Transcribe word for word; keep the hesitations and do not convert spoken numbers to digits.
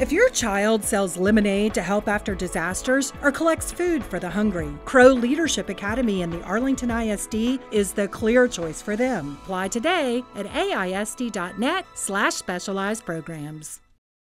If your child sells lemonade to help after disasters or collects food for the hungry, Crow Leadership Academy in the Arlington I S D is the clear choice for them. Apply today at A I S D dot net slash specialized programs.